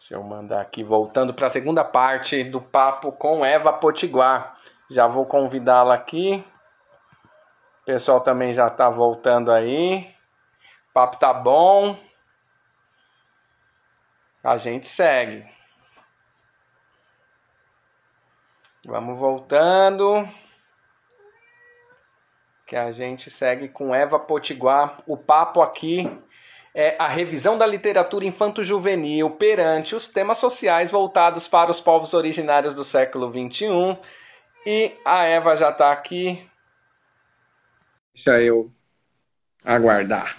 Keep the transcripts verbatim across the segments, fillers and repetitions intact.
Deixa eu mandar aqui, voltando para a segunda parte do papo com Eva Potiguar. Já vou convidá-la aqui. O pessoal também já está voltando aí. O papo tá bom. A gente segue. Vamos voltando. Que a gente segue com Eva Potiguar. O papo aqui é a revisão da literatura infanto-juvenil perante os temas sociais voltados para os povos originários do século vinte e um. E a Eva já está aqui. Deixa eu aguardar.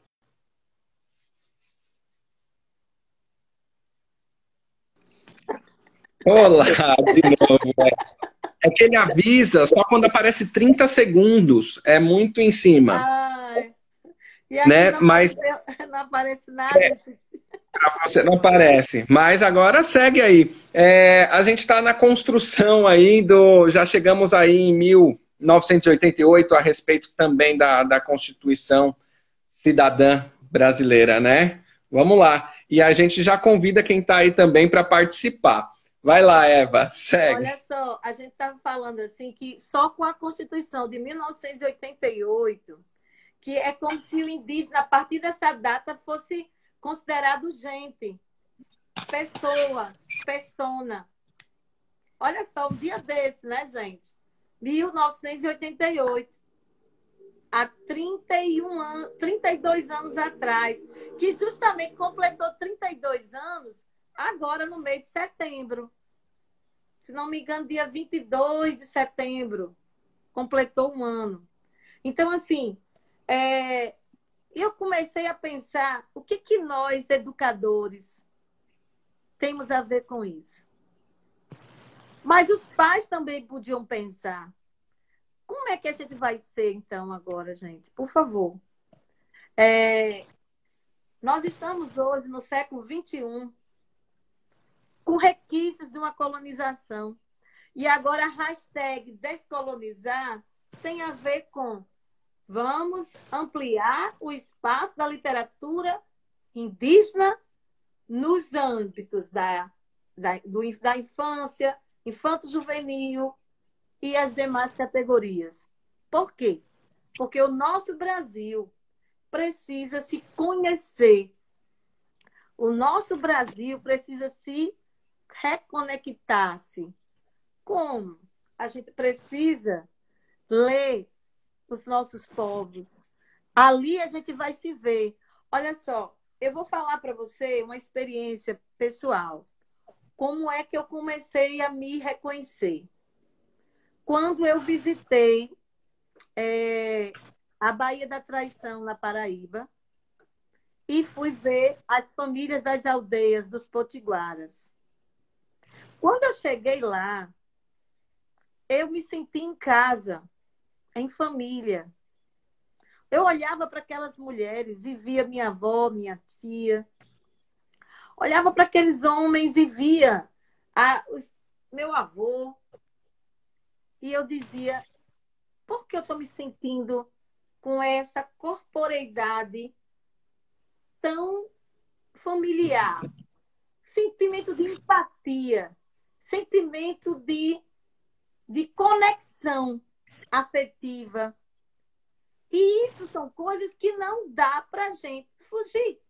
Olá, de novo. É que ele avisa só quando aparece trinta segundos. É muito em cima. Ai, e aqui né? não, Mas apareceu, não aparece nada. é, pra você não aparece. Mas agora segue aí. É, a gente está na construção aí do. Já chegamos aí em mil novecentos e oitenta e oito a respeito também da, da Constituição Cidadã Brasileira, né? Vamos lá. E a gente já convida quem está aí também para participar. Vai lá, Eva, segue. Olha só, a gente estava falando assim que só com a Constituição de mil novecentos e oitenta e oito, que é como se o indígena, a partir dessa data, fosse considerado gente, pessoa, persona. Olha só, um dia desse, né, gente? mil novecentos e oitenta e oito. Há trinta e um anos, trinta e dois anos atrás, que justamente completou trinta e dois anos agora no mês de setembro. Se não me engano, dia vinte e dois de setembro, completou um ano. Então, assim, é, eu comecei a pensar o que, que nós, educadores, temos a ver com isso. Mas os pais também podiam pensar. Como é que a gente vai ser, então, agora, gente? Por favor. É, nós estamos hoje no século vinte e um, com requisitos de uma colonização. E agora a hashtag descolonizar tem a ver com vamos ampliar o espaço da literatura indígena nos âmbitos da, da, do, da infância, infanto-juvenil e as demais categorias. Por quê? Porque o nosso Brasil precisa se conhecer. O nosso Brasil precisa se reconectar-se. Como? A gente precisa ler os nossos povos. Ali a gente vai se ver. Olha só, eu vou falar para você uma experiência pessoal. Como é que eu comecei a me reconhecer? Quando eu visitei é, a Baía da Traição, na Paraíba, e fui ver as famílias das aldeias dos potiguaras. Quando eu cheguei lá, eu me senti em casa, em família. Eu olhava para aquelas mulheres e via minha avó, minha tia. Olhava para aqueles homens e via a, os, meu avô. E eu dizia, por que eu estou me sentindo com essa corporeidade tão familiar? Sentimento de empatia, sentimento de, de conexão afetiva. E isso são coisas que não dá para a gente fugir.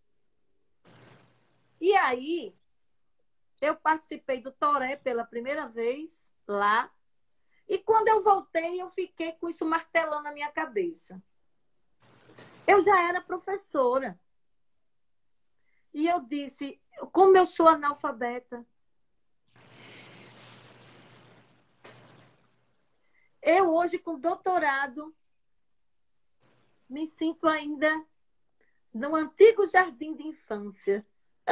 E aí, eu participei do Toré pela primeira vez lá. E quando eu voltei, eu fiquei com isso martelando na minha cabeça. Eu já era professora. E eu disse, como eu sou analfabeta, eu hoje com doutorado me sinto ainda no antigo jardim de infância.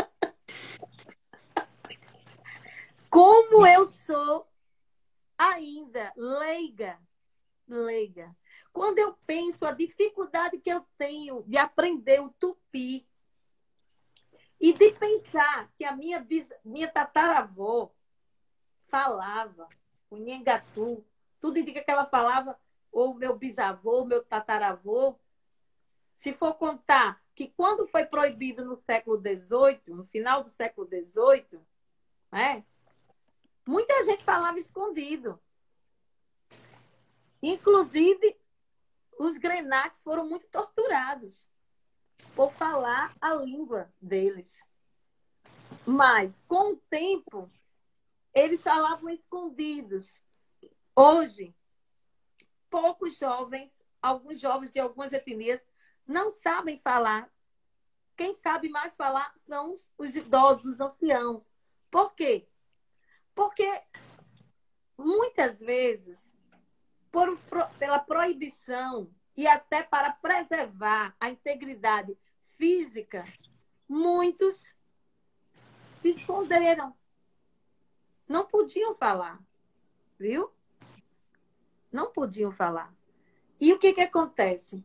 Como eu sou ainda leiga, leiga. Quando eu penso a dificuldade que eu tenho de aprender o tupi e de pensar que a minha, bis... minha tataravó falava o nhengatu, tudo indica que ela falava, ou meu bisavô, meu tataravô, se for contar que quando foi proibido no século dezoito, no final do século dezoito, né, muita gente falava escondido. Inclusive, os grenaques foram muito torturados por falar a língua deles. Mas, com o tempo, eles falavam escondidos. Hoje, poucos jovens, alguns jovens de algumas etnias, não sabem falar. Quem sabe mais falar são os idosos, os anciãos. Por quê? Porque, muitas vezes, por, pela proibição e até para preservar a integridade física, muitos se esconderam. Não podiam falar, viu? Não podiam falar. E o que que acontece?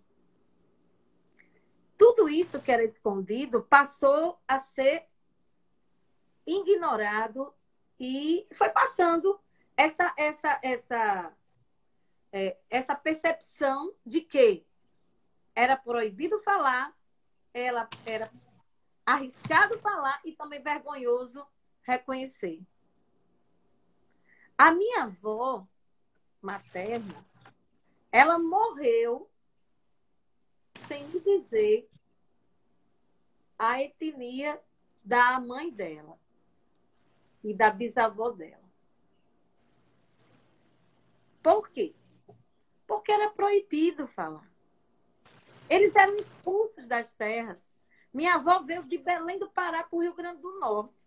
Tudo isso que era escondido passou a ser ignorado e foi passando essa, essa, essa, é, essa percepção de que era proibido falar, ela era arriscado falar e também vergonhoso reconhecer. A minha avó materna, ela morreu sem me dizer a etnia da mãe dela e da bisavó dela. Por quê? Porque era proibido falar. Eles eram expulsos das terras. Minha avó veio de Belém do Pará para o Rio Grande do Norte.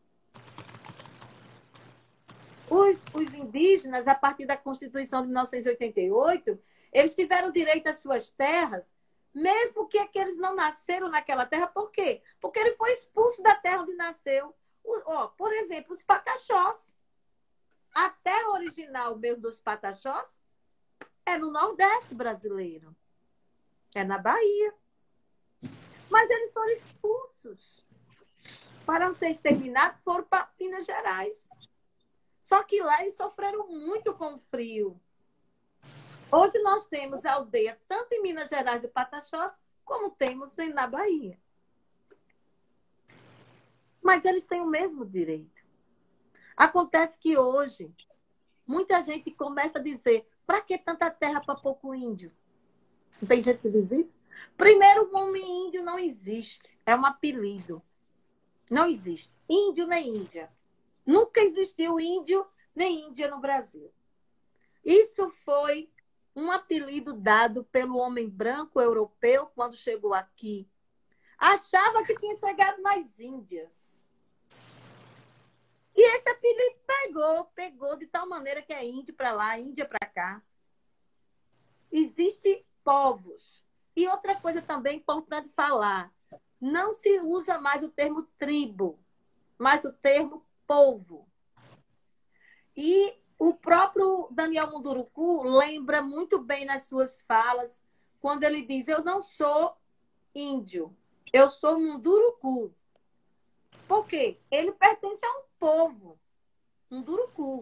Os, os indígenas, a partir da Constituição de mil novecentos e oitenta e oito, eles tiveram direito às suas terras, mesmo que aqueles não nasceram naquela terra. Por quê? Porque ele foi expulso da terra onde nasceu. O, ó, por exemplo, os pataxós. A terra original mesmo dos pataxós é no Nordeste brasileiro. É na Bahia. Mas eles foram expulsos. Para não ser exterminados, foram para Minas Gerais. Só que lá eles sofreram muito com o frio. Hoje nós temos aldeia tanto em Minas Gerais de Pataxós, como temos na Bahia. Mas eles têm o mesmo direito. Acontece que hoje, muita gente começa a dizer: para que tanta terra para pouco índio? Não tem gente que diz isso? Primeiro, o nome índio não existe. É um apelido. Não existe. Índio nem Índia. Nunca existiu índio nem Índia no Brasil. Isso foi um apelido dado pelo homem branco europeu quando chegou aqui. Achava que tinha chegado nas Índias. E esse apelido pegou, pegou de tal maneira que é índio para lá, Índia para cá. Existem povos. E outra coisa também importante falar. Não se usa mais o termo tribo, mas o termo povo. E o próprio Daniel Munduruku lembra muito bem nas suas falas, quando ele diz: eu não sou índio, eu sou Munduruku. Por quê? Ele pertence a um povo, Munduruku.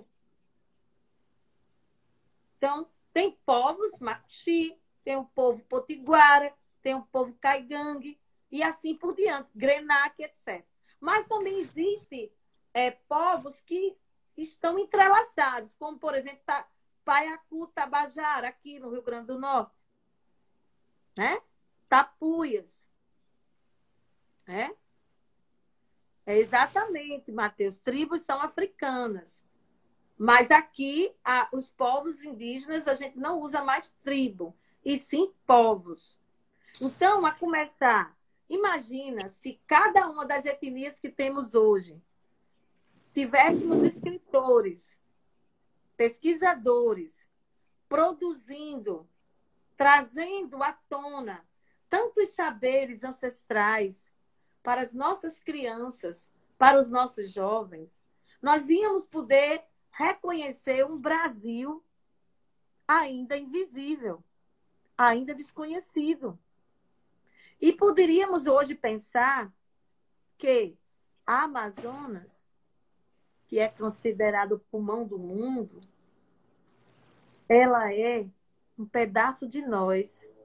Então, tem povos Macuxi, tem o povo Potiguara, tem o povo Caigangue, e assim por diante, Grenaque, etcétera. Mas também existem é, povos que estão entrelaçados, como, por exemplo, Paiacu, Tabajara, aqui no Rio Grande do Norte. Né? Tapuias. Né? É exatamente, Matheus. Tribos são africanas. Mas aqui, a, os povos indígenas, a gente não usa mais tribo, e sim povos. Então, a começar, imagina se cada uma das etnias que temos hoje tivéssemos escritores, pesquisadores, produzindo, trazendo à tona tantos saberes ancestrais para as nossas crianças, para os nossos jovens, nós íamos poder reconhecer um Brasil ainda invisível, ainda desconhecido. E poderíamos hoje pensar que a Amazonas, que é considerado o pulmão do mundo, ela é um pedaço de nós.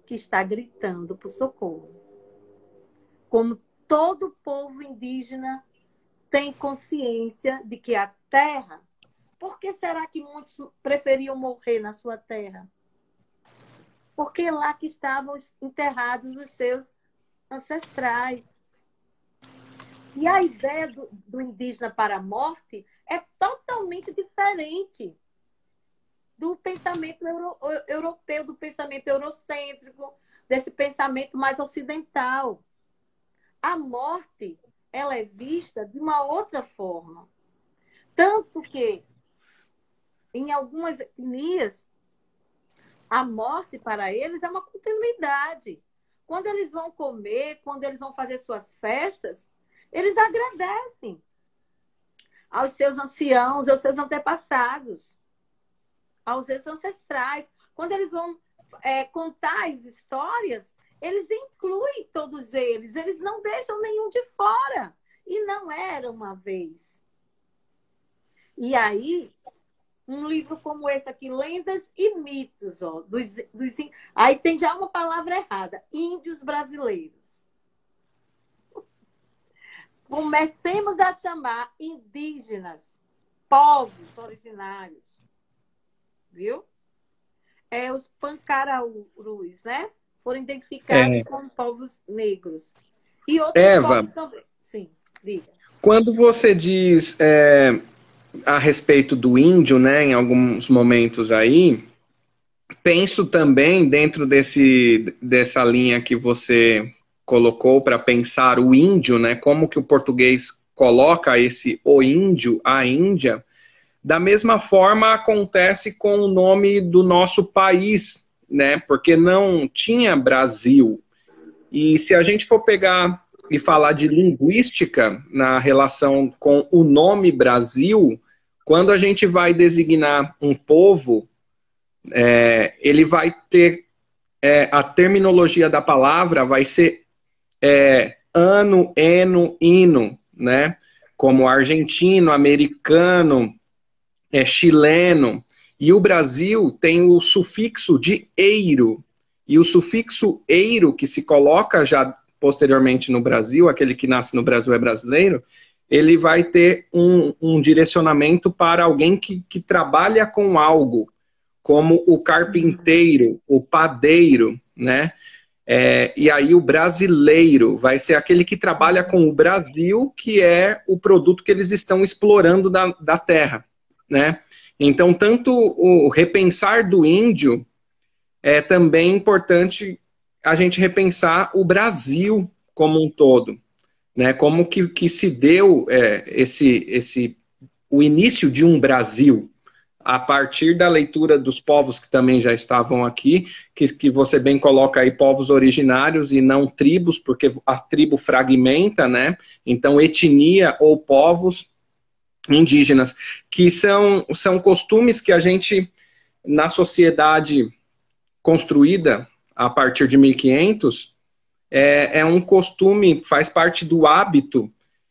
que está gritando por socorro. Como todo povo indígena tem consciência de que a terra... Por que será que muitos preferiam morrer na sua terra? Porque é lá que estavam enterrados os seus ancestrais. E a ideia do, do indígena para a morte é totalmente diferente do pensamento euro, europeu, do pensamento eurocêntrico, desse pensamento mais ocidental. A morte, ela é vista de uma outra forma. Tanto que, em algumas etnias, a morte para eles é uma continuidade. Quando eles vão comer, quando eles vão fazer suas festas, eles agradecem aos seus anciãos, aos seus antepassados, aos seus ancestrais. Quando eles vão é, contar as histórias, eles incluem todos eles, eles não deixam nenhum de fora. E não era uma vez. E aí, um livro como esse aqui, Lendas e Mitos, ó, dos, dos, aí tem já uma palavra errada, índios brasileiros. Comecemos a chamar indígenas, povos originários, viu? É, os pancaraurus, né? Foram identificados É. como povos negros. E outros Eva, povos também. Sim, diga. Quando você diz é, a respeito do índio, né, em alguns momentos aí, penso também dentro desse, dessa linha que você colocou para pensar o índio, né, como que o português coloca esse o índio, a Índia, da mesma forma acontece com o nome do nosso país, né, porque não tinha Brasil. E se a gente for pegar e falar de linguística na relação com o nome Brasil, quando a gente vai designar um povo, é, ele vai ter, é, a terminologia da palavra vai ser é, ano, eno, hino, né? Como argentino, americano, é, chileno. E o Brasil tem o sufixo de eiro. E o sufixo eiro, que se coloca já posteriormente no Brasil, aquele que nasce no Brasil é brasileiro, ele vai ter um, um direcionamento para alguém que, que trabalha com algo, como o carpinteiro, o padeiro, né? É, e aí o brasileiro vai ser aquele que trabalha com o Brasil, que é o produto que eles estão explorando da, da terra, né? Então, tanto o repensar do índio é também importante a gente repensar o Brasil como um todo, né? Como que, que se deu é, esse, esse, o início de um Brasil, a partir da leitura dos povos que também já estavam aqui, que, que você bem coloca aí povos originários e não tribos, porque a tribo fragmenta, né? Então, etnia ou povos indígenas, que são, são costumes que a gente, na sociedade construída a partir de mil e quinhentos, é, é um costume, faz parte do hábito,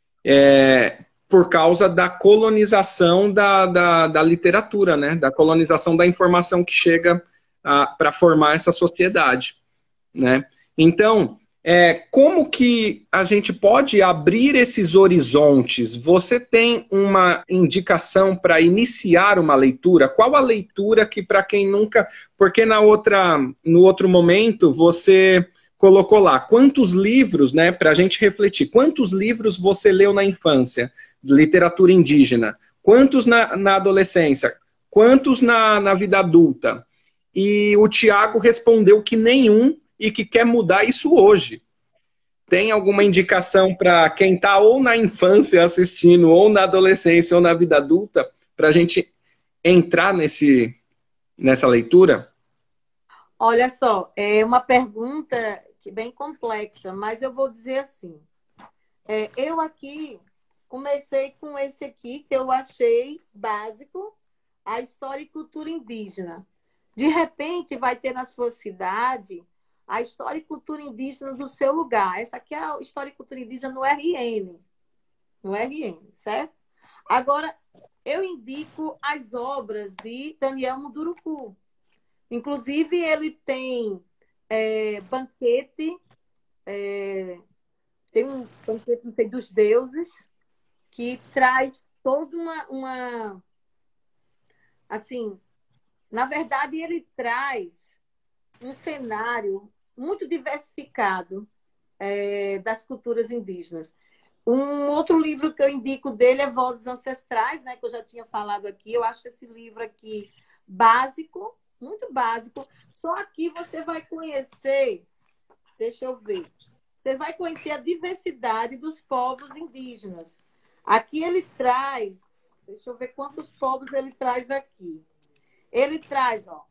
é, por causa da colonização da, da, da literatura, né? Da colonização da informação que chega para formar essa sociedade, né? Então, é, como que a gente pode abrir esses horizontes? Você tem uma indicação para iniciar uma leitura? Qual a leitura que, para quem nunca... Porque na outra, no outro momento você colocou lá quantos livros, né, para a gente refletir, quantos livros você leu na infância de literatura indígena? Quantos na, na adolescência? Quantos na, na vida adulta? E o Tiago respondeu que nenhum e que quer mudar isso hoje. Tem alguma indicação para quem está ou na infância assistindo, ou na adolescência, ou na vida adulta, para a gente entrar nesse, nessa leitura? Olha só, é uma pergunta bem complexa, mas eu vou dizer assim. É, eu aqui comecei com esse aqui, que eu achei básico, a história e cultura indígena. De repente, vai ter na sua cidade a história e cultura indígena do seu lugar. Essa aqui é a história e cultura indígena no R N. No R N, certo? Agora, eu indico as obras de Daniel Munduruku. Inclusive, ele tem é, banquete, é, tem um banquete, não sei, dos deuses, que traz toda uma, uma assim, na verdade, ele traz um cenário muito diversificado é, das culturas indígenas. Um outro livro que eu indico dele é Vozes Ancestrais, né, que eu já tinha falado aqui. Eu acho esse livro aqui básico, muito básico. Só aqui você vai conhecer, deixa eu ver, você vai conhecer a diversidade dos povos indígenas. Aqui ele traz, deixa eu ver quantos povos ele traz aqui. Ele traz, ó,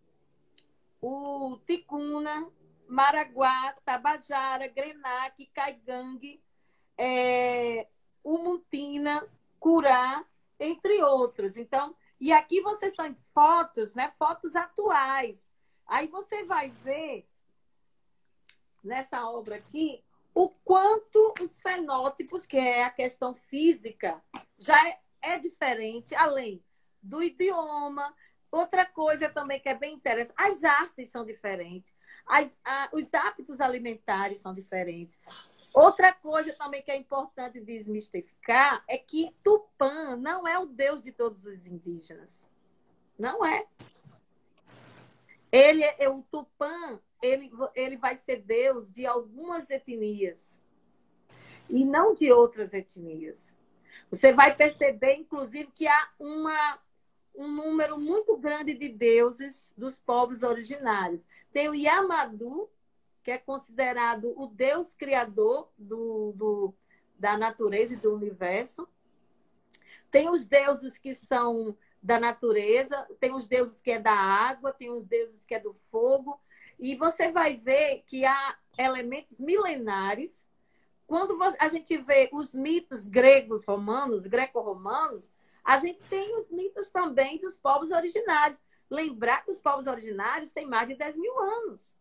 o Ticuna, Maraguá, Tabajara, Grenaque, Caigangue, é, Umuntina, Curá, entre outros. Então, e aqui vocês estão em fotos, né? Fotos atuais. Aí você vai ver nessa obra aqui o quanto os fenótipos, que é a questão física, já é, é diferente, além do idioma. Outra coisa também que é bem interessante, as artes são diferentes, as, a, os hábitos alimentares são diferentes. Outra coisa também que é importante desmistificar é que Tupã não é o deus de todos os indígenas. Não é. Ele é o Tupã, ele, ele vai ser deus de algumas etnias e não de outras etnias. Você vai perceber, inclusive, que há uma, um número muito grande de deuses dos povos originários. Tem o Yamadu, que é considerado o Deus criador do, do, da natureza e do universo. Tem os deuses que são da natureza, tem os deuses que é da água, tem os deuses que é do fogo. E você vai ver que há elementos milenares. Quando a gente vê os mitos gregos, romanos, greco-romanos, a gente tem os mitos também dos povos originários. Lembrar que os povos originários têm mais de dez mil anos.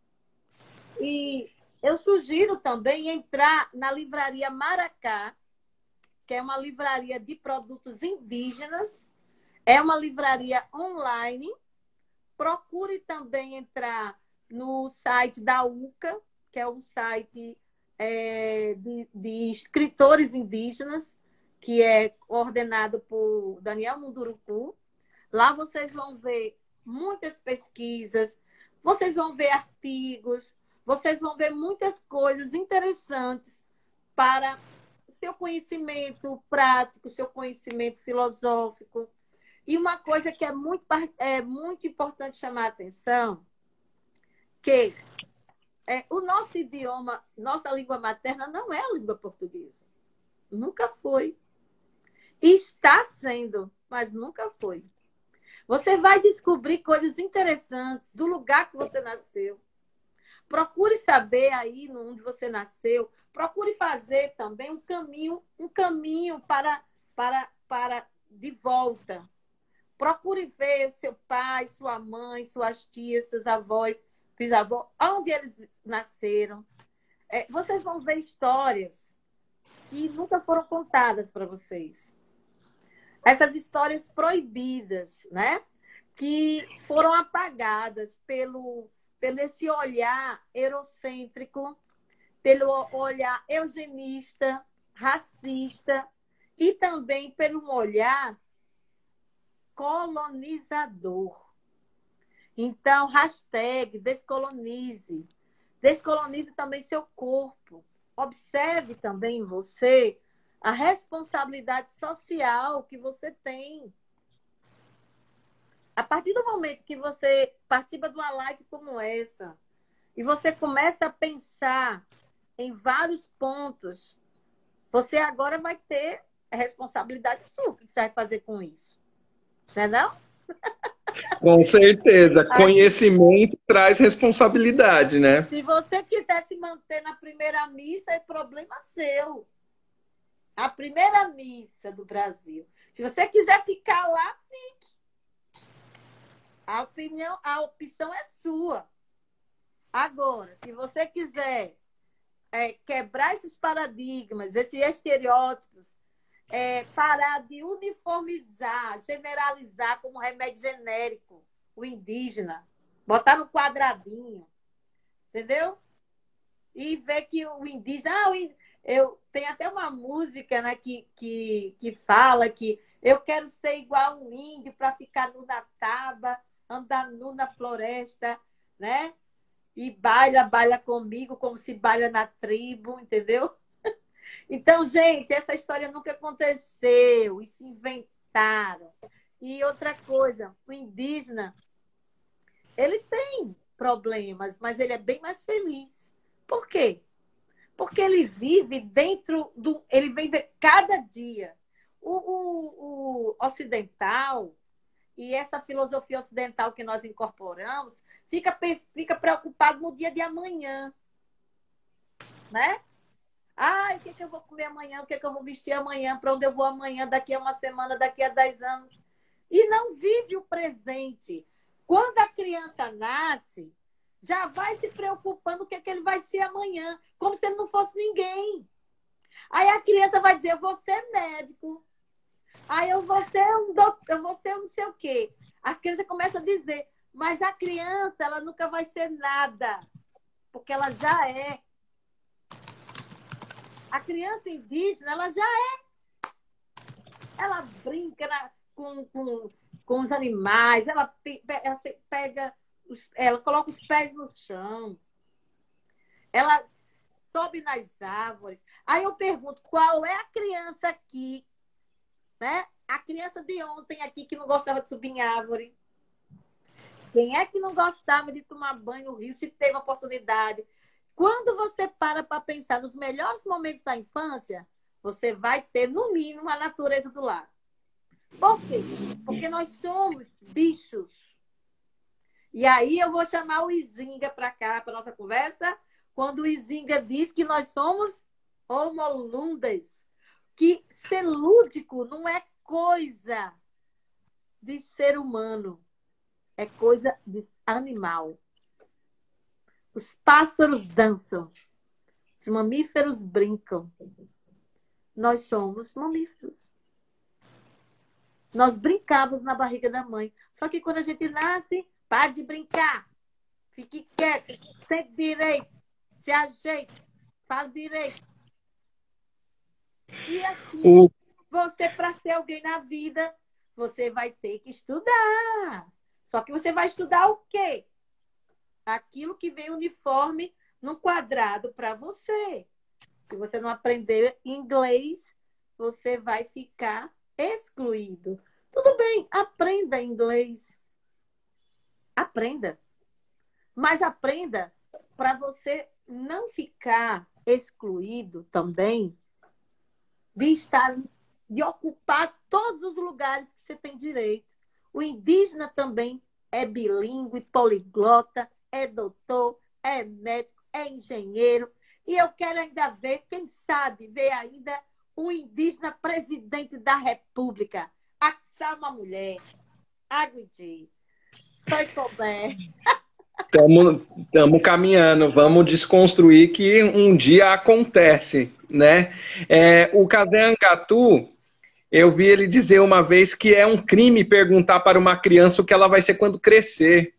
E eu sugiro também entrar na livraria Maracá, que é uma livraria de produtos indígenas, é uma livraria online. Procure também entrar no site da U C A, que é o site é, de, de escritores indígenas, que é coordenado por Daniel Munduruku. Lá vocês vão ver muitas pesquisas, vocês vão ver artigos, vocês vão ver muitas coisas interessantes para seu conhecimento prático, seu conhecimento filosófico. E uma coisa que é muito, é muito importante chamar a atenção, que é, o nosso idioma, nossa língua materna não é a língua portuguesa. Nunca foi. Está sendo, mas nunca foi. Você vai descobrir coisas interessantes do lugar que você nasceu. Procure saber aí onde você nasceu. Procure fazer também um caminho, um caminho para, para, para de volta. Procure ver seu pai, sua mãe, suas tias, seus avós, bisavós, onde eles nasceram. É, vocês vão ver histórias que nunca foram contadas para vocês. Essas histórias proibidas, né? Que foram apagadas pelo, pelo esse olhar eurocêntrico, pelo olhar eugenista, racista e também pelo olhar colonizador. Então, hashtag descolonize. Descolonize também seu corpo. Observe também em você a responsabilidade social que você tem. A partir do momento que você participa de uma live como essa e você começa a pensar em vários pontos, você agora vai ter a responsabilidade sua. O que você vai fazer com isso? Não é não? Com certeza. Conhecimento traz responsabilidade, né? Se você quiser se manter na primeira missa, é problema seu. A primeira missa do Brasil. Se você quiser ficar lá, fique. A opinião, a opção é sua. Agora, se você quiser é, quebrar esses paradigmas, esses estereótipos, é, parar de uniformizar, generalizar como remédio genérico o indígena, botar no quadradinho, entendeu? E ver que o indígena... Ah, o in- eu, tem até uma música, né, que, que, que fala que eu quero ser igual um índio para ficar nu na taba, andar nu na floresta, né? E baila, baila comigo como se baila na tribo, entendeu? Então, gente, essa história nunca aconteceu, isso inventaram. E outra coisa, o indígena, ele tem problemas, mas ele é bem mais feliz. Por quê? Porque ele vive dentro do... Ele vive cada dia. O, o, o ocidental e essa filosofia ocidental que nós incorporamos fica, fica preocupado no dia de amanhã, né? Ah, o que, é que eu vou comer amanhã? O que, é que eu vou vestir amanhã? Para onde eu vou amanhã? Daqui a uma semana, daqui a dez anos. E não vive o presente. Quando a criança nasce, já vai se preocupando o que, é que ele vai ser amanhã, como se ele não fosse ninguém. Aí a criança vai dizer, eu vou ser médico. Aí eu vou ser um doutor, eu vou ser um não sei o quê. As crianças começam a dizer, mas a criança, ela nunca vai ser nada, porque ela já é. A criança indígena, ela já é. Ela brinca na, com, com, com os animais, ela, pe- ela pega, os, ela coloca os pés no chão, ela sobe nas árvores. Aí eu pergunto, qual é a criança aqui, né? A criança de ontem aqui que não gostava de subir em árvore? Quem é que não gostava de tomar banho no rio se teve a oportunidade? Quando você para para pensar nos melhores momentos da infância, você vai ter, no mínimo, a natureza do lar. Por quê? Porque nós somos bichos. E aí eu vou chamar o Izinga para cá, para nossa conversa, quando o Izinga diz que nós somos homolundas, que ser lúdico não é coisa de ser humano, é coisa de animal. Os pássaros dançam, os mamíferos brincam. Nós somos mamíferos. Nós brincávamos na barriga da mãe. Só que quando a gente nasce, para de brincar. Fique quieto, sente direito, se ajeite, fala direito. E assim, O, você, para ser alguém na vida, você vai ter que estudar. Só que você vai estudar o quê? Aquilo que vem uniforme no quadrado para você. Se você não aprender inglês, você vai ficar excluído. Tudo bem, aprenda inglês. Aprenda. Mas aprenda para você não ficar excluído também de estar, de ocupar todos os lugares que você tem direito. O indígena também é bilíngue, poliglota, é doutor, é médico, é engenheiro. E eu quero ainda ver, quem sabe, ver ainda um indígena presidente da República. Axar uma mulher. Aguidi. Foi comer. Estamos caminhando, vamos desconstruir que um dia acontece, né? É, o Kazé Angatu, eu vi ele dizer uma vez que é um crime perguntar para uma criança o que ela vai ser quando crescer.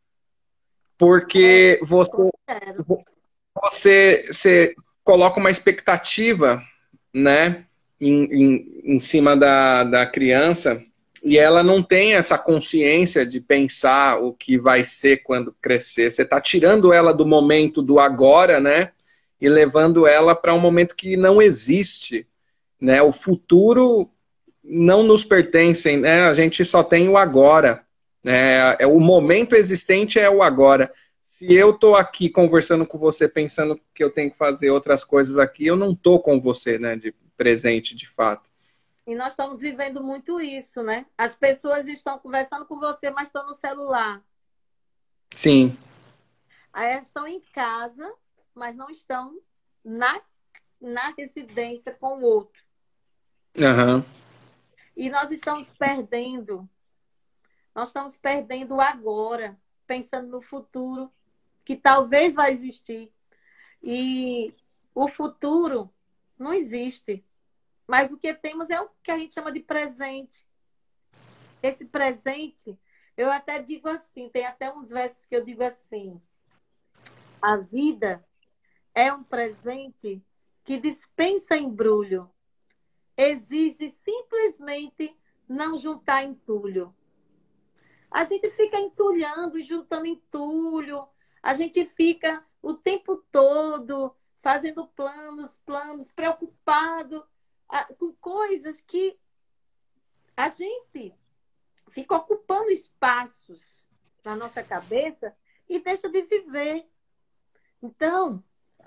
Porque É, você, considero. você, você coloca uma expectativa, né, em, em, em cima da, da criança e ela não tem essa consciência de pensar o que vai ser quando crescer. Você está tirando ela do momento do agora, né, e levando ela para um momento que não existe, né? O futuro não nos pertence, né? A gente só tem o agora. É, é, o momento existente é o agora. Se eu estou aqui conversando com você, pensando que eu tenho que fazer outras coisas aqui, eu não estou com você, né, de presente, de fato. E nós estamos vivendo muito isso, né? As pessoas estão conversando com você, mas estão no celular. Sim. Aí elas estão em casa, mas não estão na, na residência com o outro. Aham. E nós estamos perdendo. Nós estamos perdendo o agora, pensando no futuro, que talvez vai existir. E o futuro não existe. Mas o que temos é o que a gente chama de presente. Esse presente, eu até digo assim, tem até uns versos que eu digo assim. A vida é um presente que dispensa embrulho. Exige simplesmente não juntar entulho. A gente fica entulhando e juntando entulho. A gente fica o tempo todo fazendo planos, planos, preocupado ah, com coisas que a gente fica ocupando espaços na nossa cabeça e deixa de viver. Então,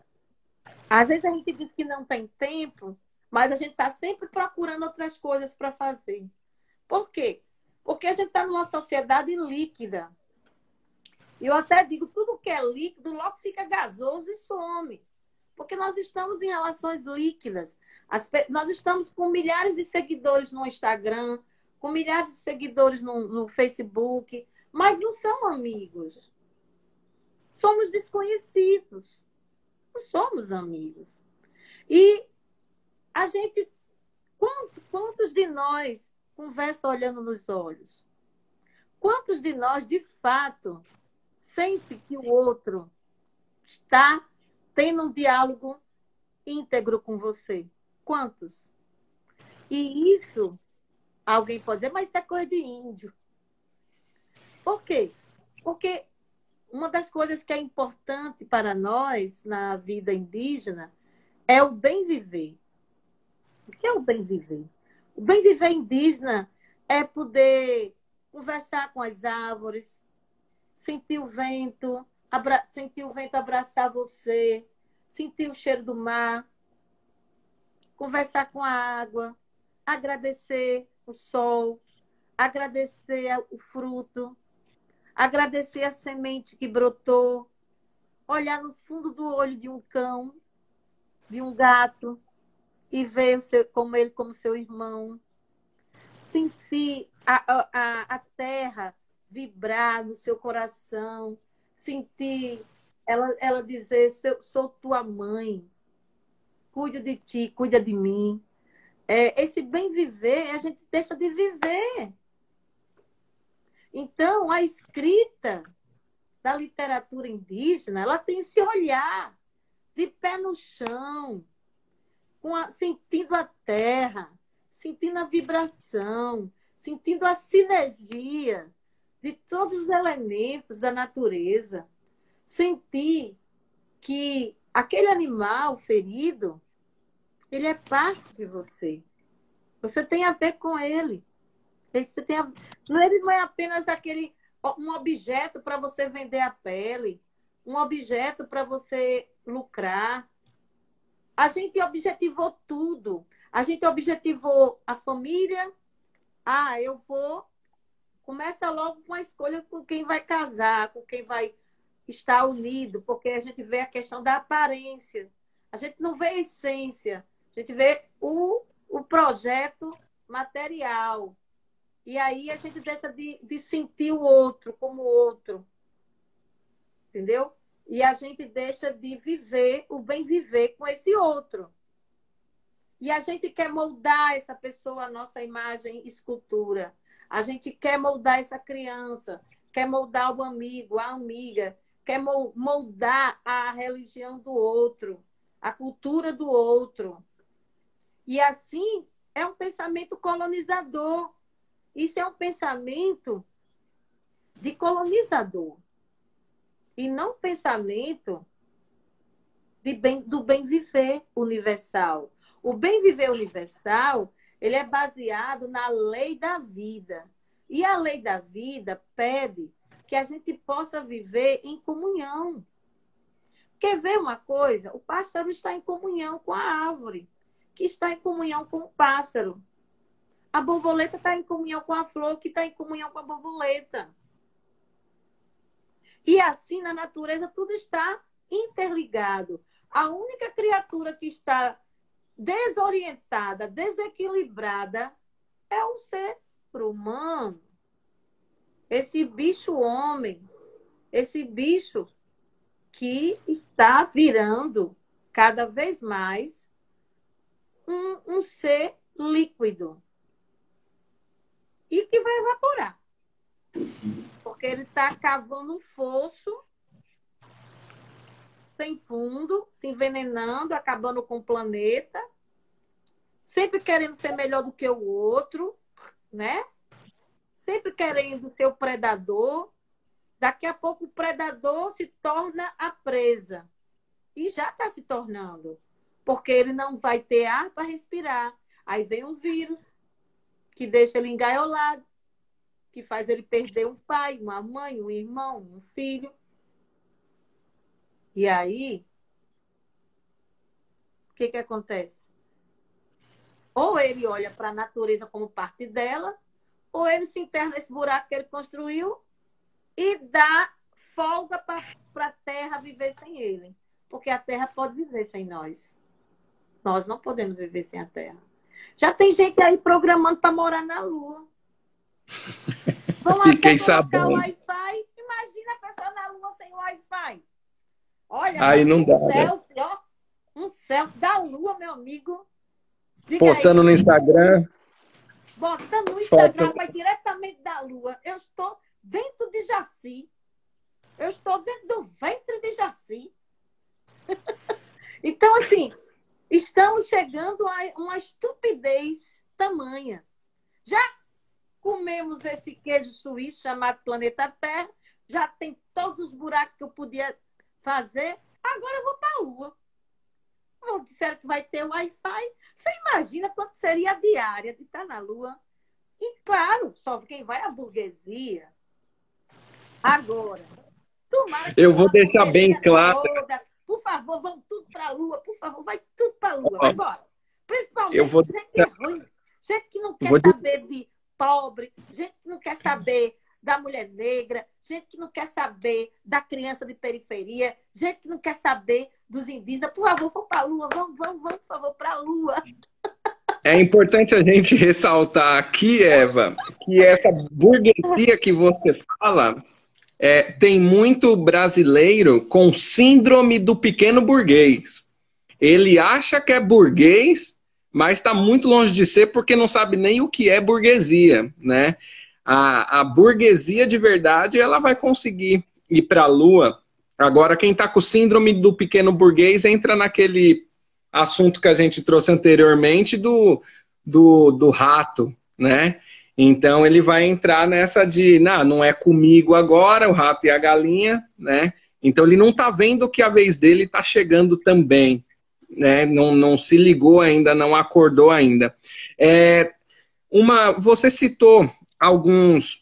às vezes a gente diz que não tem tempo, mas a gente está sempre procurando outras coisas para fazer. Por quê? Porque a gente está numa sociedade líquida. E eu até digo, tudo que é líquido logo fica gasoso e some. Porque nós estamos em relações líquidas. As, nós estamos com milhares de seguidores no Instagram, com milhares de seguidores no, no Facebook, mas não são amigos. Somos desconhecidos. Não somos amigos. E a gente, quantos, quantos de nós conversa olhando nos olhos? Quantos de nós, de fato, sente que o outro está tendo um diálogo íntegro com você? Quantos? E isso, alguém pode dizer, mas isso é coisa de índio. Por quê? Porque uma das coisas que é importante para nós na vida indígena é o bem viver. O que é o bem viver? O bem viver indígena é poder conversar com as árvores, sentir o vento, abra... sentir o vento abraçar você, sentir o cheiro do mar, conversar com a água, agradecer o sol, agradecer o fruto, agradecer a semente que brotou, olhar no fundo do olho de um cão, de um gato, e ver o seu, como ele como seu irmão. Sentir a, a, a terra vibrar no seu coração. Sentir ela, ela dizer, sou tua mãe. Cuido de ti, cuida de mim. É, esse bem viver, a gente deixa de viver. Então, a escrita da literatura indígena, ela tem esse olhar de pé no chão, com a, sentindo a terra, sentindo a vibração, sentindo a sinergia de todos os elementos da natureza. Sentir que aquele animal ferido, ele é parte de você. Você tem a ver com ele. Você tem a... Ele não é apenas aquele, um objeto para você vender a pele, um objeto para você lucrar. A gente objetivou tudo. A gente objetivou a família. Ah, eu vou... Começa logo com a escolha com quem vai casar, com quem vai estar unido, porque a gente vê a questão da aparência. A gente não vê a essência. A gente vê o, o projeto material. E aí a gente deixa de, de sentir o outro como outro. Entendeu? E a gente deixa de viver o bem viver com esse outro. E a gente quer moldar essa pessoa, a nossa imagem, escultura. A gente quer moldar essa criança, quer moldar o amigo, a amiga, quer moldar a religião do outro, a cultura do outro. E assim é um pensamento colonizador. Isso é um pensamento de colonizador. E não pensamento de bem, do bem viver universal. O bem viver universal, ele é baseado na lei da vida. E a lei da vida pede que a gente possa viver em comunhão. Quer ver uma coisa? O pássaro está em comunhão com a árvore, que está em comunhão com o pássaro. A borboleta está em comunhão com a flor, que está em comunhão com a borboleta. E assim, na natureza, tudo está interligado. A única criatura que está desorientada, desequilibrada, é o ser humano. Esse bicho homem, esse bicho que está virando cada vez mais um, um ser líquido. E que vai evaporar. Porque ele está cavando um fosso tem fundo, se envenenando, acabando com o planeta, sempre querendo ser melhor do que o outro, né? Sempre querendo ser o predador. Daqui a pouco o predador se torna a presa. E já está se tornando. Porque ele não vai ter ar para respirar. Aí vem um vírus que deixa ele engaiolado, que faz ele perder um pai, uma mãe, um irmão, um filho. E aí, o que, que acontece? Ou ele olha para a natureza como parte dela, ou ele se enterra nesse buraco que ele construiu e dá folga para a Terra viver sem ele. Porque a Terra pode viver sem nós. Nós não podemos viver sem a Terra. Já tem gente aí programando para morar na Lua. Vão Fiquei até colocar sabendo. o Wi-Fi. Imagina a pessoa na Lua sem Wi-Fi. Olha, Aí não um dá, né? selfie, ó. Um selfie da Lua, meu amigo. Diga Postando aí. no Instagram. Botando no Instagram, Foto. vai diretamente da Lua. Eu estou dentro de Jaci. Eu estou dentro do ventre de Jaci. Então, assim, estamos chegando a uma estupidez tamanha. Já comemos esse queijo suíço chamado Planeta Terra. Já tem todos os buracos que eu podia fazer. Agora eu vou para a Lua. Ou disseram que vai ter Wi-Fi. Você imagina quanto seria a diária de estar na Lua? E, claro, só quem vai é a burguesia. Agora, tomara que Eu vou a deixar bem burguesia claro. toda, por favor, vamos tudo para a Lua. Por favor, vai tudo para a Lua. Vai embora. Principalmente Eu vou gente que é ruim. Gente que não quer Vou- saber de pobre. Gente que não quer saber da mulher negra. Gente que não quer saber da criança de periferia. Gente que não quer saber dos indígenas. Por favor, vamos para a Lua. Vamos, vamos, vamos, por favor, para a Lua. É importante a gente ressaltar aqui, Eva, que essa burguesia que você fala é, tem muito brasileiro com síndrome do pequeno burguês. Ele acha que é burguês, mas está muito longe de ser porque não sabe nem o que é burguesia, né? A, a burguesia de verdade, ela vai conseguir ir para a Lua. Agora, quem está com síndrome do pequeno burguês entra naquele assunto que a gente trouxe anteriormente do, do, do rato, né? Então ele vai entrar nessa de, não, não é comigo agora, o rato e a galinha, né? Então ele não está vendo que a vez dele está chegando também, né? Não, não se ligou ainda, não acordou ainda. É, uma, você citou alguns,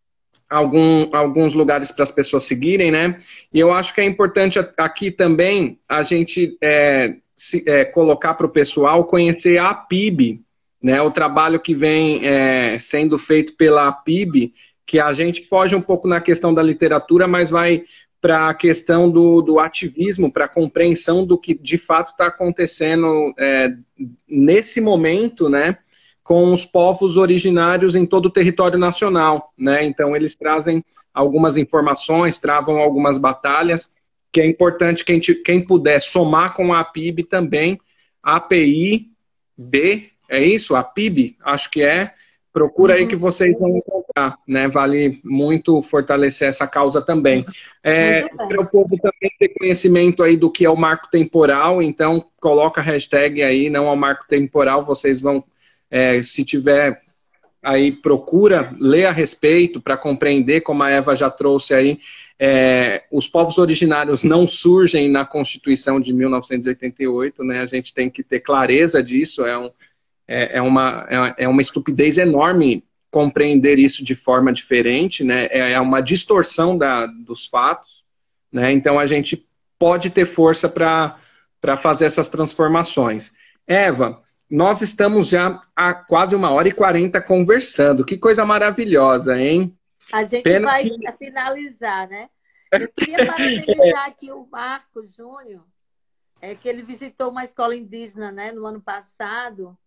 algum, alguns lugares para as pessoas seguirem, né? E eu acho que é importante aqui também a gente é, se, é, colocar para o pessoal conhecer a APIB, né? O trabalho que vem é, sendo feito pela APIB, que a gente foge um pouco na questão da literatura, mas vai para a questão do, do ativismo, para a compreensão do que de fato está acontecendo é, nesse momento, né? Com os povos originários em todo o território nacional, né? Então eles trazem algumas informações, travam algumas batalhas, que é importante quem, quem puder somar com a APIB também, A P I B, é isso? A APIB, acho que é. Procura aí que vocês vão encontrar, né? Vale muito fortalecer essa causa também. É, para o povo também ter conhecimento aí do que é o marco temporal, então coloca a hashtag aí, não ao marco temporal, vocês vão É, se tiver aí, procura ler a respeito para compreender, como a Eva já trouxe aí, é, os povos originários não surgem na Constituição de mil novecentos e oitenta e oito, né? A gente tem que ter clareza disso, é, um, é, é, uma, é uma estupidez enorme compreender isso de forma diferente, né? É uma distorção da, dos fatos, né? Então a gente pode ter força para para fazer essas transformações. Eva, nós estamos já há quase uma hora e quarenta conversando. Que coisa maravilhosa, hein? A gente Pena vai que... finalizar, né? Eu queria parabenizar aqui o Marcos Júnior, é, que ele visitou uma escola indígena, né, no ano passado,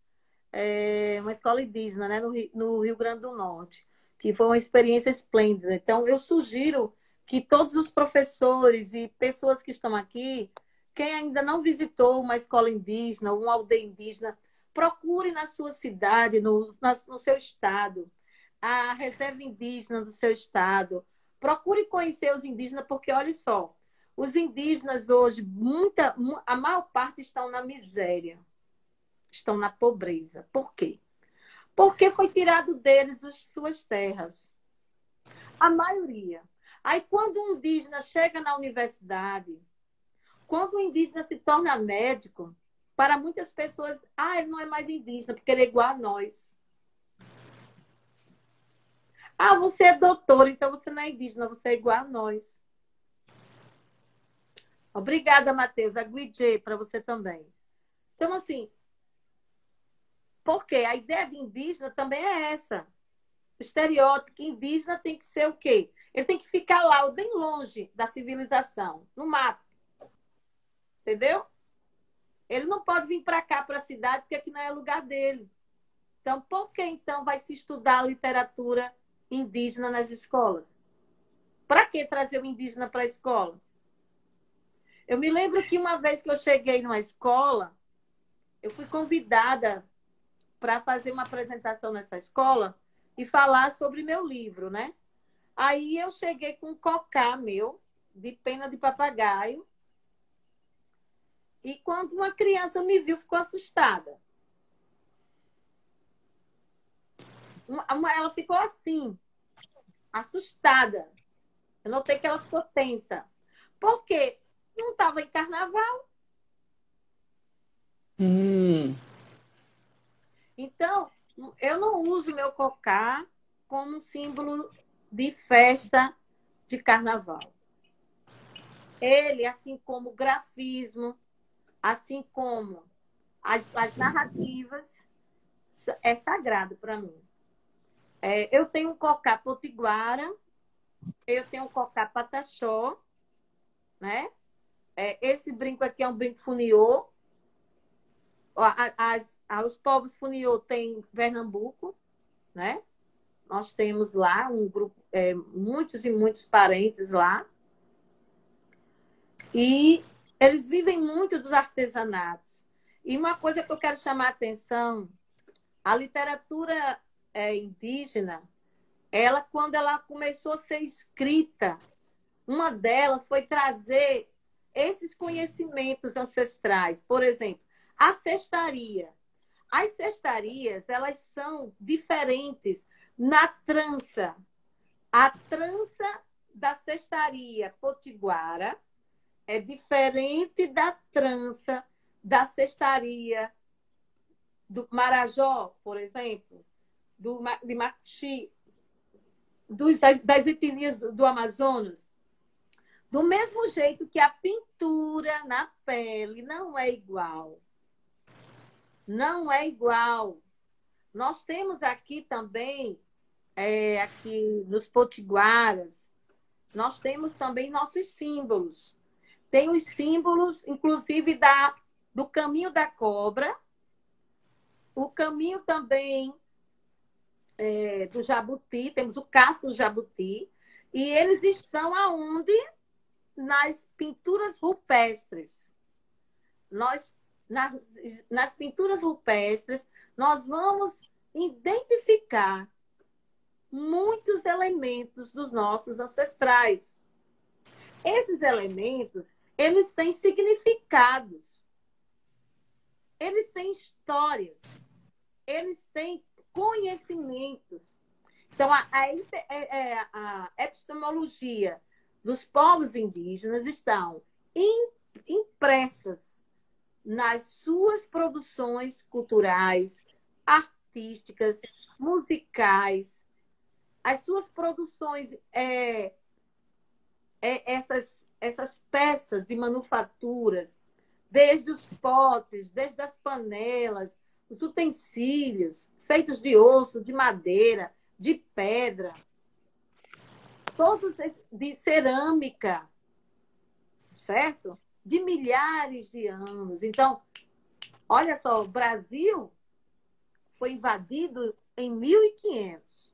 é, uma escola indígena, né, no Rio, no Rio Grande do Norte, que foi uma experiência esplêndida. Então, eu sugiro que todos os professores e pessoas que estão aqui, quem ainda não visitou uma escola indígena, uma aldeia indígena, procure na sua cidade, no, no seu estado, a reserva indígena do seu estado. Procure conhecer os indígenas, porque, olha só, Os indígenas hoje, muita, a maior parte estão na miséria, estão na pobreza. Por quê? Porque foi tirado deles as suas terras. A maioria. Aí, quando um indígena chega na universidade, quando o indígena se torna médico, para muitas pessoas, ah, ele não é mais indígena, porque ele é igual a nós. Ah, você é doutor, então você não é indígena, você é igual a nós. Obrigada, Matheus. Aguijê para você também. Então, assim, porque a ideia de indígena também é essa. O estereótipo que indígena tem que ser o quê? Ele tem que ficar lá, bem longe da civilização, no mato. Entendeu? Ele não pode vir para cá, para a cidade, porque aqui não é lugar dele. Então, por que então vai se estudar a literatura indígena nas escolas? Para que trazer o indígena para a escola? Eu me lembro que uma vez que eu cheguei numa escola, eu fui convidada para fazer uma apresentação nessa escola e falar sobre meu livro, né? Aí eu cheguei com um cocá meu, de pena de papagaio, e quando uma criança me viu, ficou assustada. Ela ficou assim, assustada. Eu notei que ela ficou tensa. Por quê? Não estava em carnaval. Hum. Então, eu não uso meu cocá como um símbolo de festa de carnaval. Ele, assim como o grafismo, assim como as, as narrativas, é sagrado para mim. É, eu tenho um cocá potiguara, eu tenho um cocá pataxó, né? É, esse brinco aqui é um brinco funiô. As, as, os povos funiô tem em Pernambuco, né? Nós temos lá um grupo, é, muitos e muitos parentes lá. E eles vivem muito dos artesanatos. E uma coisa que eu quero chamar a atenção, a literatura é, indígena, ela, quando ela começou a ser escrita, uma delas foi trazer esses conhecimentos ancestrais. Por exemplo, a cestaria. As cestarias, elas são diferentes na trança. A trança da cestaria potiguara é diferente da trança da cestaria do Marajó, por exemplo, do, de Macuxi, dos, das, das etnias do, do Amazonas. Do mesmo jeito que a pintura na pele não é igual. Não é igual. Nós temos aqui também, é, aqui nos potiguaras, nós temos também nossos símbolos. Tem os símbolos, inclusive, da, do caminho da cobra, o caminho também é, do jabuti, temos o casco do jabuti, e eles estão aonde? Nas pinturas rupestres. Nós, nas, nas pinturas rupestres, nós vamos identificar muitos elementos dos nossos ancestrais. Esses elementos, eles têm significados. Eles têm histórias. Eles têm conhecimentos. Então, a, a, a epistemologia dos povos indígenas estão impressas nas suas produções culturais, artísticas, musicais, as suas produções, é, é, essas, essas peças de manufaturas, desde os potes, desde as panelas, os utensílios feitos de osso, de madeira, de pedra, todos de cerâmica, certo? De milhares de anos. Então, olha só, o Brasil foi invadido em mil e quinhentos.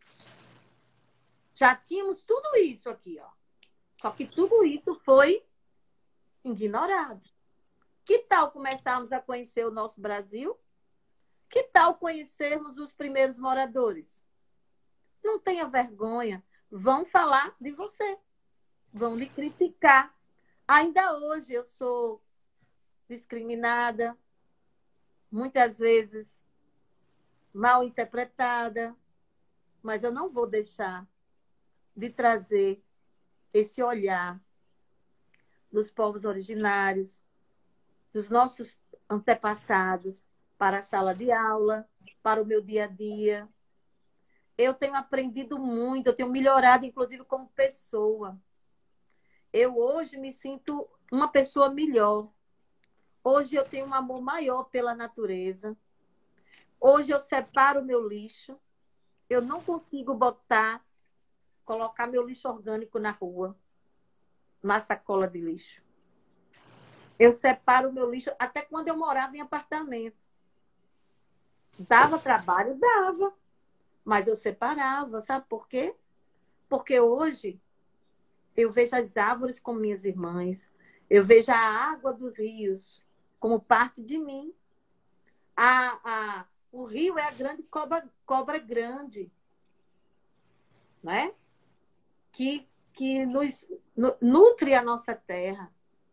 Já tínhamos tudo isso aqui, ó. Só que tudo isso foi ignorado. Que tal começarmos a conhecer o nosso Brasil? Que tal conhecermos os primeiros moradores? Não tenha vergonha. Vão falar de você. Vão lhe criticar. Ainda hoje eu sou discriminada, muitas vezes mal interpretada, mas eu não vou deixar de trazer esse olhar dos povos originários, dos nossos antepassados, para a sala de aula, para o meu dia a dia. Eu tenho aprendido muito, eu tenho melhorado, inclusive, como pessoa. Eu hoje me sinto uma pessoa melhor. Hoje eu tenho um amor maior pela natureza. Hoje eu separo o meu lixo. Eu não consigo botar, colocar meu lixo orgânico na rua, na sacola de lixo. Eu separo o meu lixo, até quando eu morava em apartamento. Dava trabalho? Dava. Mas eu separava, sabe por quê? Porque hoje eu vejo as árvores como minhas irmãs, eu vejo a água dos rios como parte de mim. A, a, o rio é a grande cobra, cobra grande, né? que, que nos nutre a nossa terra,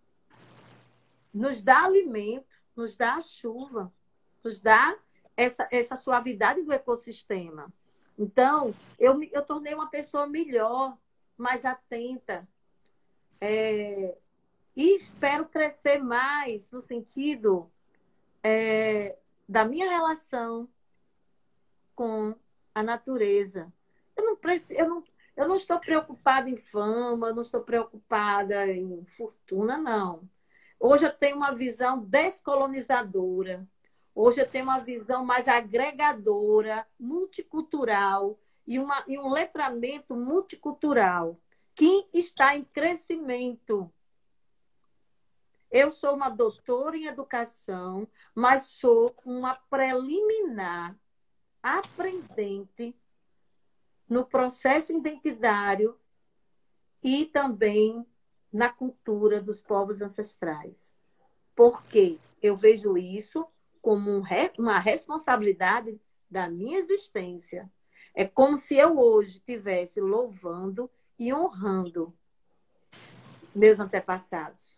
nos dá alimento, nos dá a chuva, nos dá essa, essa suavidade do ecossistema. Então, eu, eu tornei uma pessoa melhor, mais atenta, é, e espero crescer mais no sentido é, da minha relação com a natureza. Eu não, preciso, eu, não, eu não estou preocupada em fama, eu não estou preocupada em fortuna, não. Hoje eu tenho uma visão descolonizadora. Hoje eu tenho uma visão mais agregadora, multicultural e, uma, e um letramento multicultural que está em crescimento. Eu sou uma doutora em educação, mas sou uma preliminar aprendente no processo identitário e também na cultura dos povos ancestrais. Porque eu vejo isso como um, uma responsabilidade da minha existência. É como se eu hoje estivesse louvando e honrando meus antepassados.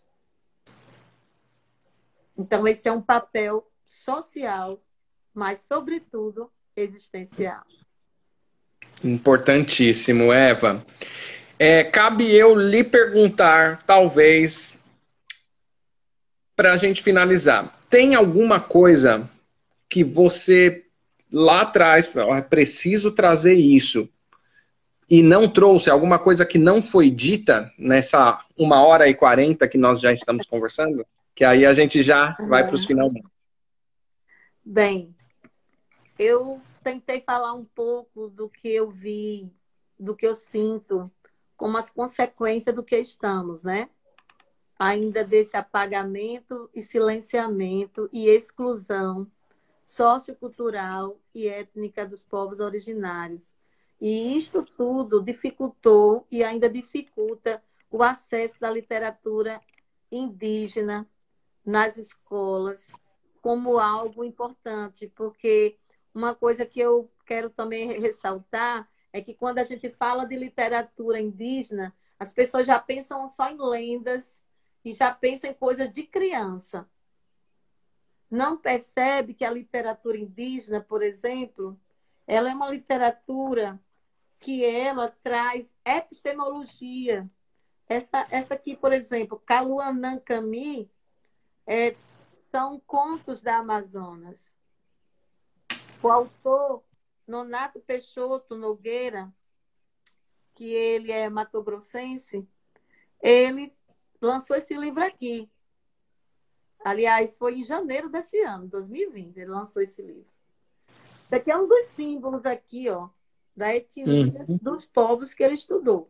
Então, esse é um papel social, mas, sobretudo, existencial. Importantíssimo, Eva. É, cabe eu lhe perguntar, talvez, para a gente finalizar. Tem alguma coisa que você lá atrás, é preciso trazer isso, e não trouxe? Alguma coisa que não foi dita nessa uma hora e quarenta que nós já estamos conversando? Que aí a gente já uhum. vai para os finalmente. Bem, eu tentei falar um pouco do que eu vi, do que eu sinto, como as consequências do que estamos, né? Ainda desse apagamento e silenciamento e exclusão sociocultural e étnica dos povos originários. E isto tudo dificultou e ainda dificulta o acesso da literatura indígena nas escolas como algo importante, porque uma coisa que eu quero também ressaltar é que quando a gente fala de literatura indígena, as pessoas já pensam só em lendas e já pensam em coisas de criança. Não percebe que a literatura indígena, por exemplo, ela é uma literatura que ela traz epistemologia. Essa, essa aqui, por exemplo, Kaluanã-Cami, é, são contos da Amazonas. O autor, Nonato Peixoto Nogueira, que ele é matogrossense, ele lançou esse livro aqui. Aliás, foi em janeiro desse ano, dois mil e vinte, ele lançou esse livro. Isso aqui é um dos símbolos aqui, ó, da etnia uhum. dos povos que ele estudou.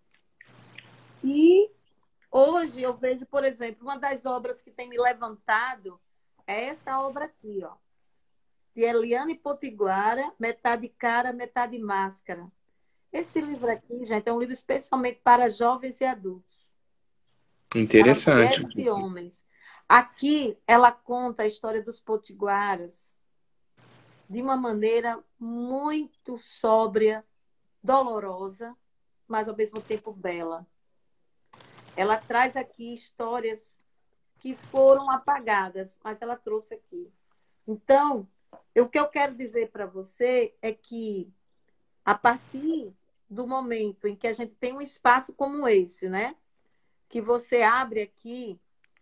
E hoje eu vejo, por exemplo, uma das obras que tem me levantado é essa obra aqui, ó, de Eliane Potiguara, Metade Cara, Metade Máscara. Esse livro aqui, gente, é um livro especialmente para jovens e adultos. Interessante. Para mulheres e homens. Aqui ela conta a história dos potiguaras de uma maneira muito sóbria, dolorosa, mas ao mesmo tempo bela. ela traz aqui histórias que foram apagadas, mas ela trouxe aqui. Então, o que eu quero dizer para você é que, a partir do momento em que a gente tem um espaço como esse, né? Que você abre aqui,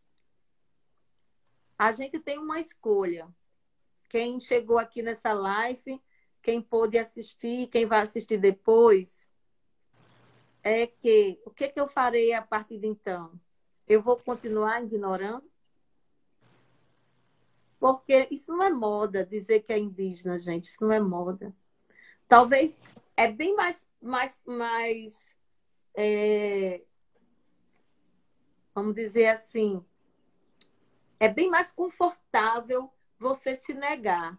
a gente tem uma escolha. Quem chegou aqui nessa live, quem pôde assistir, quem vai assistir depois, é que o que, que eu farei a partir de então? Eu vou continuar ignorando? Porque isso não é moda, dizer que é indígena, gente. Isso não é moda. Talvez é bem mais, mais, mais é, vamos dizer assim, é bem mais confortável você se negar.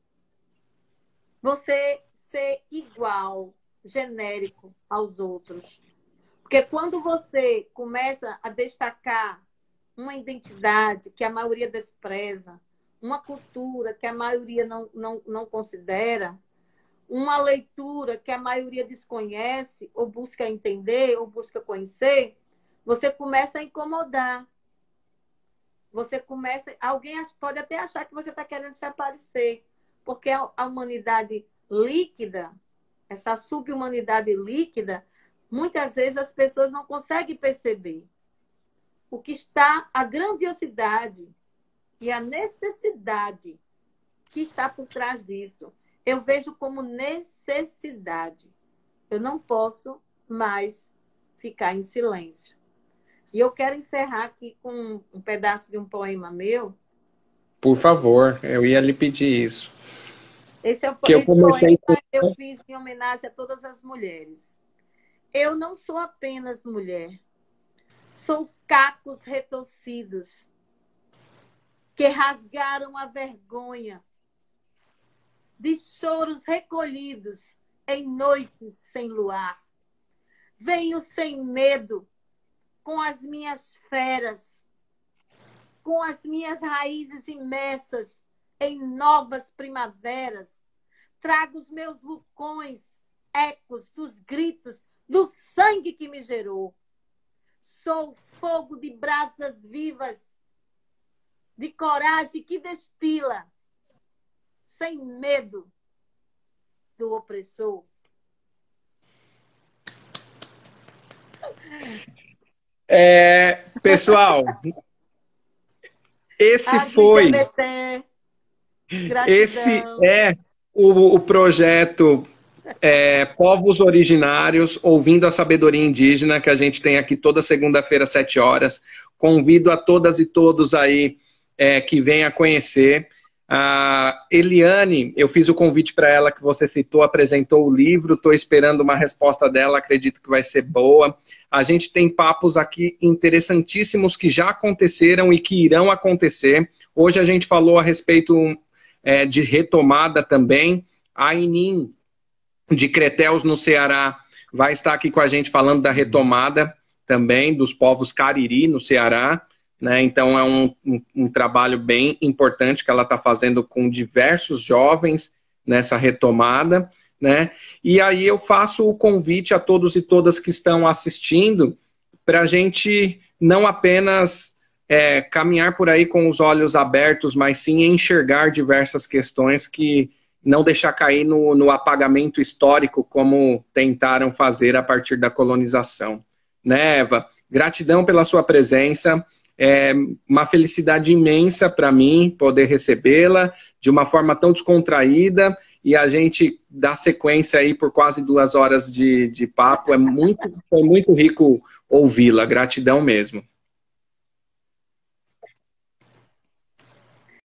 Você ser igual, genérico aos outros. Porque quando você começa a destacar uma identidade que a maioria despreza, uma cultura que a maioria não, não, não considera, uma leitura que a maioria desconhece, ou busca entender, ou busca conhecer, você começa a incomodar. Você começa... Alguém pode até achar que você está querendo se aparecer, porque a humanidade líquida, essa sub-humanidade líquida, muitas vezes as pessoas não conseguem perceber o que está, a grandiosidade e a necessidade que está por trás disso. Eu vejo como necessidade. Eu não posso mais ficar em silêncio. E eu quero encerrar aqui com um pedaço de um poema meu. Por favor, eu ia lhe pedir isso. Esse é o que eu comecei poema que eu fiz em homenagem a todas as mulheres. Eu não sou apenas mulher. Sou cacos retorcidos que rasgaram a vergonha de choros recolhidos em noites sem luar. Venho sem medo com as minhas feras, com as minhas raízes imersas em novas primaveras. Trago os meus vulcões, ecos dos gritos do sangue que me gerou. Sou fogo de brasas vivas, de coragem que destila, sem medo do opressor. É, pessoal, esse Ai, foi... Esse é o, o projeto é, Povos Originários, Ouvindo a Sabedoria Indígena, que a gente tem aqui toda segunda-feira, às sete horas. Convido a todas e todos aí é, que venham a conhecer. A Eliane, eu fiz o convite para ela que você citou, apresentou o livro, estou esperando uma resposta dela, acredito que vai ser boa. A gente tem papos aqui interessantíssimos que já aconteceram e que irão acontecer. Hoje a gente falou a respeito é, de retomada também. A Inin, de Cretéus, no Ceará, vai estar aqui com a gente falando da retomada também, dos povos Cariri, no Ceará. Né? Então é um, um, um trabalho bem importante que ela está fazendo com diversos jovens nessa retomada, né? E aí eu faço o convite a todos e todas que estão assistindo para a gente não apenas é, caminhar por aí com os olhos abertos, mas sim enxergar diversas questões que não deixar cair no, no apagamento histórico como tentaram fazer a partir da colonização. Né, Eva? Gratidão pela sua presença. É uma felicidade imensa para mim poder recebê-la de uma forma tão descontraída e a gente dá sequência aí por quase duas horas de, de papo. É muito, foi muito rico ouvi-la. Gratidão mesmo.